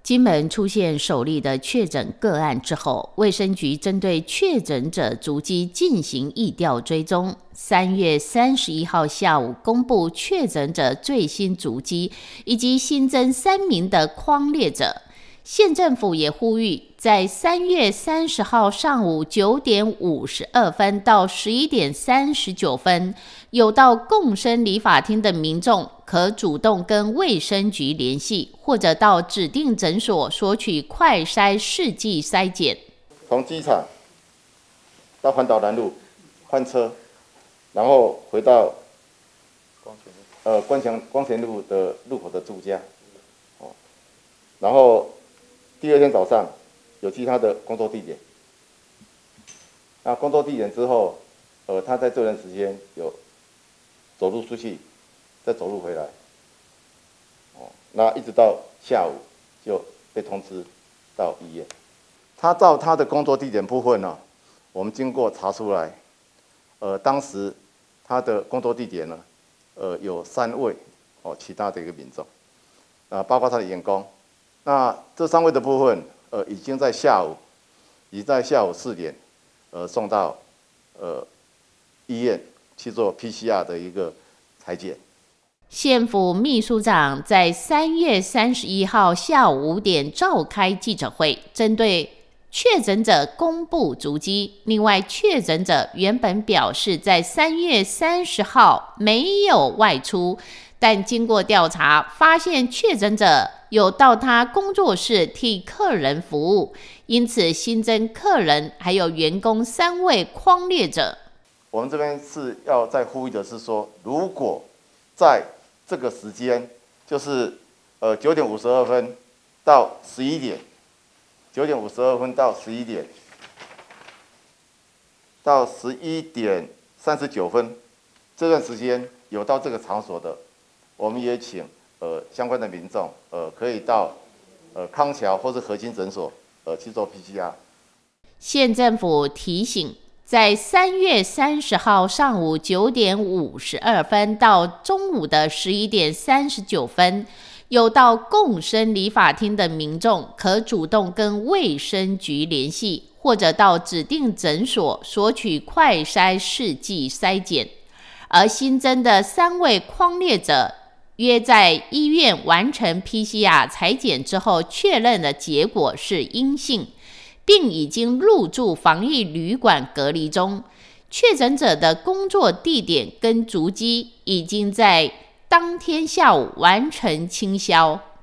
金门出现首例的确诊个案之后，卫生局针对确诊者足迹进行疫调追踪。3月31号下午公布确诊者最新足迹，以及新增3名的匡列者。县政府也呼吁，在3月30号上午9点52分到11点39分，有到共生理发厅的民众，可主动跟卫生局联系，或者到指定诊所索取快筛试剂筛检。 从机场到环岛南路换车，然后回到光前路的路口的住家，然后第二天早上有其他的工作地点。那工作地点之后，他在这段时间有走路出去，再走路回来，那一直到下午就被通知到医院。他照他的工作地点部分呢，我们经过查出来，当时他的工作地点呢，有3位其他的一个民众，包括他的员工。那这3位的部分，已经在下午4点，送到医院去做 PCR 的一个采检。 县府秘书长在3月31号下午5点召开记者会，针对确诊者公布足迹。另外，确诊者原本表示在3月30号没有外出，但经过调查发现确诊者有到他工作室替客人服务，因此新增客人还有员工3位匡列者。 我们这边是要再呼吁的是说，如果在这个时间，就是9点52分到11点，9点52分到11点，到11点39分这段时间有到这个场所的，我们也请相关的民众可以到康桥或是核心诊所去做 PCR。 县政府提醒，在3月30号上午9点52分到中午的11点39分，有到共生理发厅的民众，可主动跟卫生局联系，或者到指定诊所索取快筛试剂筛检。而新增的3位匡列者，约在医院完成 PCR 采检之后，确认的结果是阴性，并已经入住防疫旅馆隔离中。确诊者的工作地点跟足迹已经在当天下午完成清消。